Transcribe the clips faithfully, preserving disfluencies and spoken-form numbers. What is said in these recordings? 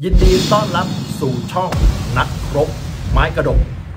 ยินดีต้อนรับสู่ช่องนักรบไม้กระดก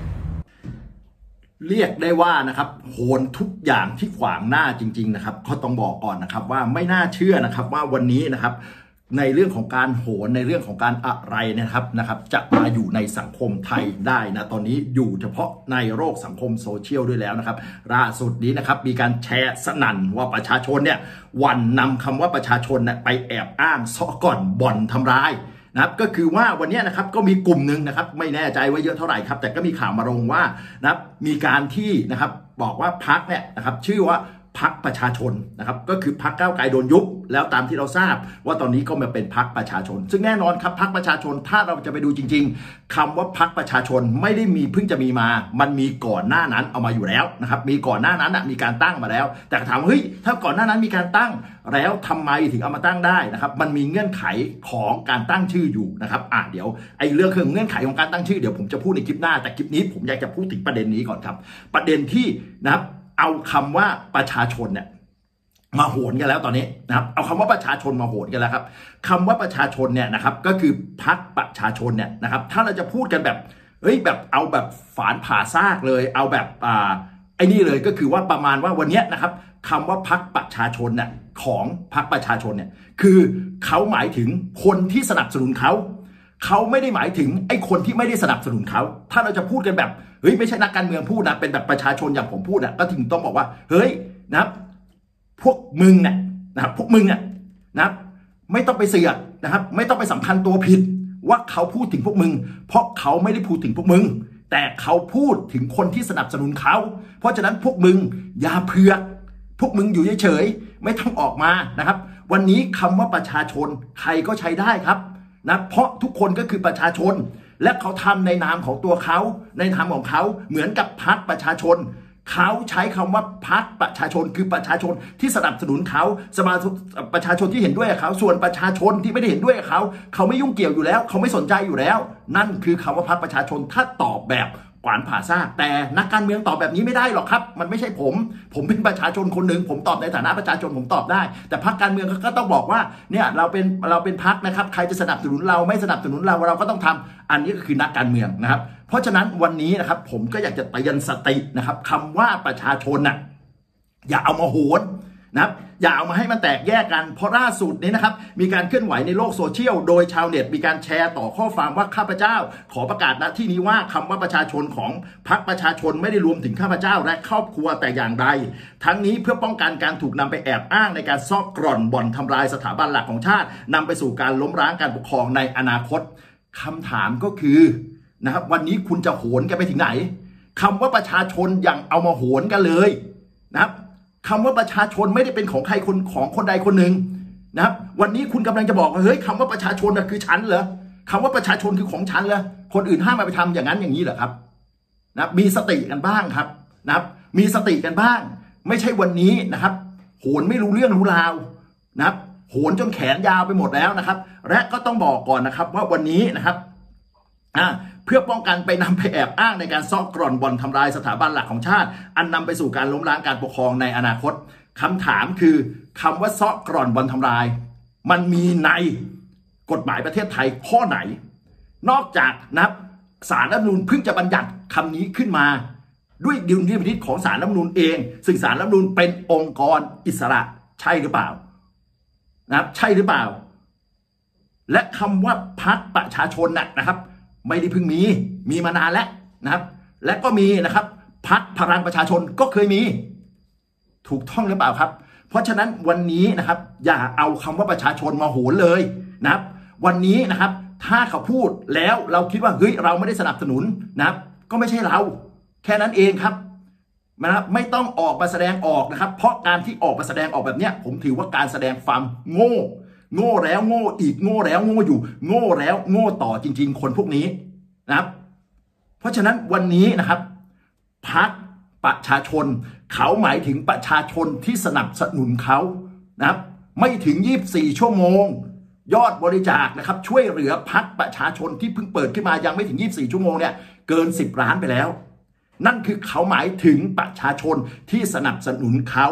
เรียกได้ว่านะครับโหนทุกอย่างที่ขวางหน้าจริงๆนะครับก็ต้องบอกก่อนนะครับว่าไม่น่าเชื่อนะครับว่าวันนี้นะครับในเรื่องของการโหนในเรื่องของการอะไรนะครับนะครับจะมาอยู่ในสังคมไทยได้นะตอนนี้อยู่เฉพาะในโลกสังคมโซเชียลด้วยแล้วนะครับล่าสุดนี้นะครับมีการแชร์สนั่นว่าประชาชนเนี่ยวันนำคำว่าประชาชนเนี่ยไปแอบอ้างซ้อก่อนบ่อนทำร้ายนะครับก็คือว่าวันนี้นะครับก็มีกลุ่มหนึ่งนะครับไม่แน่ใจว่าเยอะเท่าไหร่ครับแต่ก็มีข่าวมาลงว่านะครับมีการที่นะครับบอกว่าพรรคเนี่ยนะครับชื่อว่าพรรคประชาชนนะครับก็คือพรรคก้าวไกลโดนยุบแล้วตามที่เราทราบว่าตอนนี้ก็มาเป็นพรรคประชาชนซึ่งแน่นอนครับพรรคประชาชนถ้าเราจะไปดูจริงๆคำว่าพรรคประชาชนไม่ได้มีเพิ่งจะมีมามันมีก่อนหน้านั้นเอามาอยู่แล้วนะครับมีก่อนหน้านั้นมีการตั้งมาแล้วแต่ถามว่าเฮ้ยถ้าก่อนหน้านั้นมีการตั้งแล้วทำไมถึงเอามาตั้งได้นะครับมันมีเงื่อนไขของการตั้งชื่ออยู่นะครับอ่ะเดี๋ยวไอ้เรื่องคือเงื่อนไขของการตั้งชื่อเดี๋ยวผมจะพูดในคลิปหน้าแต่คลิปนี้ผมอยากจะพูดถึงประเด็นนี้ก่อนครับประเด็นที่นะครับเอาคำว่าประชาชนเนี่ยมาโหนกันแล้วตอนนี้นะครับเอาคำว่าประชาชนมาโหนกันแล้วครับคำว่าประชาชนเนี่ยนะครับก็คือพรรคประชาชนเนี่ยนะครับถ้าเราจะพูดกันแบบเฮ้ยแบบเอาแบบฝานผ่าซากเลยเอาแบบอ่าไอ้นี่เลยก็คือว่าประมาณว่าวันนี้นะครับคำว่าพรรคประชาชนเนี่ยของพรรคประชาชนเนี่ยคือเขาหมายถึงคนที่สนับสนุนเขาเขาไม่ได้หมายถึงไอ้คนที่ไม่ได้สนับสนุนเขาถ้าเราจะพูดกันแบบเฮ้ยไม่ใช่นักการเมืองพูดนะเป็นแบบประชาชนอย่างผมพูดอ่ะก็ถึงต้องบอกว่าเฮ้ยนะครับพวกมึงเนี่ยนะครับพวกมึงเนี่ยนะครับไม่ต้องไปเสือกนะครับไม่ต้องไปสำคัญตัวผิดว่าเขาพูดถึงพวกมึงเพราะเขาไม่ได้พูดถึงพวกมึงแต่เขาพูดถึงคนที่สนับสนุนเขาเพราะฉะนั้นพวกมึงอย่าเผือกพวกมึงอยู่เฉยๆไม่ต้องออกมานะครับวันนี้คำว่าประชาชนใครก็ใช้ได้ครับนะเพราะทุกคนก็คือประชาชนและเขาทำในนามของตัวเขาในนามของเขาเหมือนกับพรรคประชาชนเขาใช้คำว่าพรรคประชาชนคือประชาชนที่สนับสนุนเขาสมาชิกประชาชนที่เห็นด้วยกับเขาส่วนประชาชนที่ไม่ได้เห็นด้วยกับเขาเขาไม่ยุ่งเกี่ยวอยู่แล้วเขาไม่สนใจอยู่แล้วนั่นคือคำว่าพรรคประชาชนถ้าตอบแบบขวานผ่าซากแต่นักการเมืองตอบแบบนี้ไม่ได้หรอกครับมันไม่ใช่ผมผมเป็นประชาชนคนหนึ่งผมตอบในฐานะประชาชนผมตอบได้แต่พรรคการเมืองก็ต้องบอกว่าเนี่ยเราเป็นเราเป็นพรรคนะครับใครจะสนับสนุนเราไม่สนับสนุนเราเราก็ต้องทำอันนี้ก็คือนักการเมืองนะครับเพราะฉะนั้นวันนี้นะครับผมก็อยากจะเตือนสตินะครับคำว่าประชาชนน่ะอย่าเอามาโหนนะครับอย่าเอามาให้มันแตกแยกกันเพราะล่าสุดนี้นะครับมีการเคลื่อนไหวในโลกโซเชียลโดยชาวเน็ตมีการแชร์ต่อข้อความว่าข้าพเจ้าขอประกาศณที่นี้ว่าคำว่าประชาชนของพรรคประชาชนไม่ได้รวมถึงข้าพเจ้าและครอบครัวแต่อย่างใดทั้งนี้เพื่อป้องกันการถูกนำไปแอบอ้างในการซอกกร่อนบ่อนทำลายสถาบันหลักของชาตินำไปสู่การล้มล้างการปกครองในอนาคตคำถามก็คือนะครับวันนี้คุณจะโหนกันไปถึงไหนคำว่าประชาชนยังเอามาโหนกันเลยนะครับคำว่าประชาชนไม่ได้เป็นของใครคนของคนใดคนหนึ่งนะครับวันนี้คุณกำลังจะบอกว่าเฮ้ยคำว่าประชาชนนะคือฉันเหรอคำว่าประชาชนคือของฉันเหรอคนอื่นห้ามมาไปทำอย่างนั้นอย่างนี้เหรอครับนะมีสติกันบ้างครับนะครับมีสติกันบ้างไม่ใช่วันนี้นะครับโหนไม่รู้เรื่องรู้ราวนะครับโหนจนแขนยาวไปหมดแล้วนะครับและก็ต้องบอกก่อนนะครับว่าวันนี้นะครับอ่าเพื่อป้องกันไปนำไปแอบอ้างในการซ่อกร่อนบ่อนทำลายสถาบันหลักของชาติอันนำไปสู่การล้มล้างการปกครองในอนาคตคำถามคือคำว่าซ่อกร่อนบ่อนทำลายมันมีในกฎหมายประเทศไทยข้อไหนนอกจากนับศาลรัฐธรรมนูญเพิ่งจะบัญญัติคำนี้ขึ้นมาด้วยดุลยพินิจของศาลรัฐธรรมนูญเองซึ่งศาลรัฐธรรมนูญเป็นองค์กรอิสระใช่หรือเปล่านะครับใช่หรือเปล่าและคำว่าพรรคประชาชนนะครับไม่ได้เพิ่งมีมีมานานแล้วนะครับและก็มีนะครับพรรคพลังประชาชนก็เคยมีถูกต้องหรือเปล่าครับเพราะฉะนั้นวันนี้นะครับอย่าเอาคำว่าประชาชนมาโหนเลยนะครับวันนี้นะครับถ้าเขาพูดแล้วเราคิดว่าเฮ้ยเราไม่ได้สนับสนุนนะครับก็ไม่ใช่เราแค่นั้นเองครับนะครับไม่ต้องออกมาแสดงออกนะครับเพราะการที่ออกมาแสดงออกแบบเนี้ยผมถือว่าการแสดงความโง่โง่แล้วโง่อีกโง่แล้วโง่อยู่โง่แล้วโง่ต่อจริงๆคนพวกนี้นะครับเพราะฉะนั้นวันนี้นะครับพรรคประชาชนเขาหมายถึงประชาชนที่สนับสนุนเขานะครับไม่ถึงยี่สิบสี่ชั่วโมงยอดบริจาคนะครับช่วยเหลือพรรคประชาชนที่เพิ่งเปิดขึ้นมายังไม่ถึงยี่สิบสี่ชั่วโมงเนี่ยเกินสิบล้านไปแล้วนั่นคือเขาหมายถึงประชาชนที่สนับสนุนเขา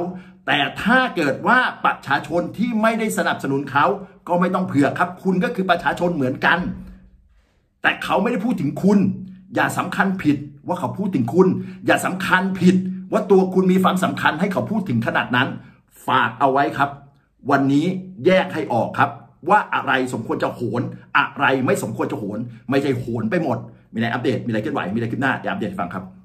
แต่ถ้าเกิดว่าประชาชนที่ไม่ได้สนับสนุนเขาก็ไม่ต้องเผือกครับคุณก็คือประชาชนเหมือนกันแต่เขาไม่ได้พูดถึงคุณอย่าสำคัญผิดว่าเขาพูดถึงคุณอย่าสำคัญผิดว่าตัวคุณมีความสำคัญให้เขาพูดถึงขนาดนั้นฝากเอาไว้ครับวันนี้แยกให้ออกครับว่าอะไรสมควรจะโหนอะไรไม่สมควรจะโหนไม่ใช่โหนไปหมดมีอะไรอัปเดตมีอะไรเคลื่อนไหวมีอะไรขึ้นหน้าเดี๋ยวอัปเดตให้ฟังครับ